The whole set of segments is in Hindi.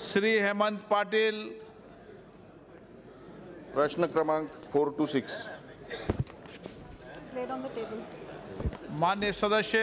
श्री हेमंत पाटिल। प्रश्न क्रमांक 426। माननीय सदस्य।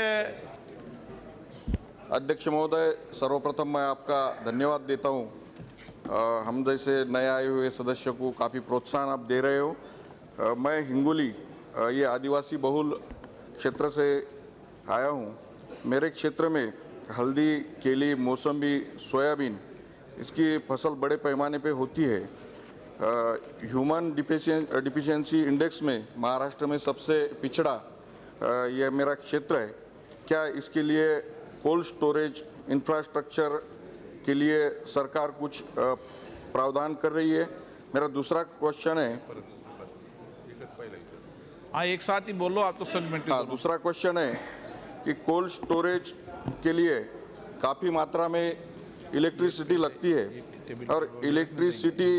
अध्यक्ष महोदय, सर्वप्रथम मैं आपका धन्यवाद देता हूं। हम जैसे नए आए हुए सदस्य को काफ़ी प्रोत्साहन आप दे रहे हो। मैं हिंगोली, ये आदिवासी बहुल क्षेत्र से आया हूं। मेरे क्षेत्र में हल्दी, केली, मौसम्बी, सोयाबीन इसकी फसल बड़े पैमाने पे होती है। ह्यूमन डिफिशियंसी इंडेक्स में महाराष्ट्र में सबसे पिछड़ा यह मेरा क्षेत्र है। क्या इसके लिए कोल्ड स्टोरेज इंफ्रास्ट्रक्चर के लिए सरकार कुछ प्रावधान कर रही है? मेरा दूसरा क्वेश्चन है। हाँ, एक साथ ही बोलो, आप तो सेगमेंट। दूसरा क्वेश्चन है कि कोल्ड स्टोरेज के लिए काफ़ी मात्रा में इलेक्ट्रिसिटी लगती है और इलेक्ट्रिसिटी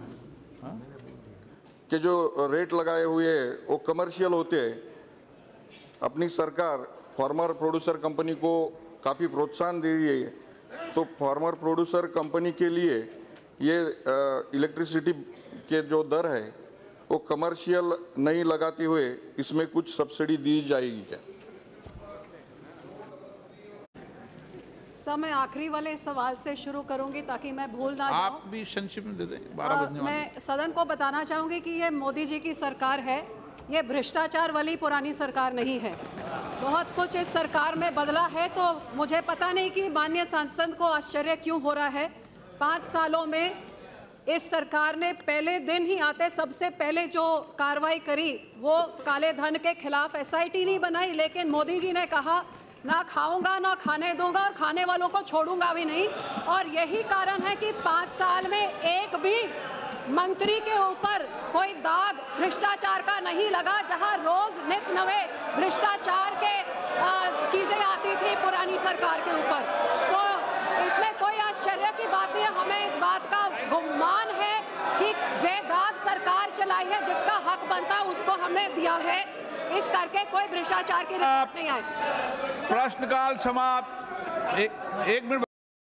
के जो रेट लगाए हुए हैं वो कमर्शियल होते हैं। अपनी सरकार फार्मर प्रोड्यूसर कंपनी को काफ़ी प्रोत्साहन दे रही है, तो फार्मर प्रोड्यूसर कंपनी के लिए ये इलेक्ट्रिसिटी के जो दर है वो कमर्शियल नहीं लगाते हुए इसमें कुछ सब्सिडी दी जाएगी क्या? सर, मैं आखिरी वाले सवाल से शुरू करूंगी ताकि मैं भूल ना जाऊं। आप भी संक्षिप्त में दे दें, 12 बजने वाले। मैं सदन को बताना चाहूंगी कि ये मोदी जी की सरकार है, ये भ्रष्टाचार वाली पुरानी सरकार नहीं है। बहुत कुछ इस सरकार में बदला है, तो मुझे पता नहीं कि माननीय सांसद को आश्चर्य क्यों हो रहा है। 5 सालों में इस सरकार ने पहले दिन ही आते सबसे पहले जो कार्रवाई करी वो काले धन के खिलाफ SIT नहीं बनाई, लेकिन मोदी जी ने कहा ना खाऊंगा ना खाने दूंगा और खाने वालों को छोड़ूंगा भी नहीं। और यही कारण है कि 5 साल में एक भी मंत्री के ऊपर कोई दाग भ्रष्टाचार का नहीं लगा, जहां रोज नित नवे भ्रष्टाचार के चीजें आती थी पुरानी सरकार के ऊपर। सो इसमें कोई आश्चर्य की बात नहीं है। हमें इस बात का गुमान है कि बेदाग सरकार चलाई है, जिसका हक बनता है उसको हमने दिया है। इस करके कोई भ्रष्टाचार की रिपोर्ट नहीं आई। प्रश्नकाल समाप्त। एक मिनट।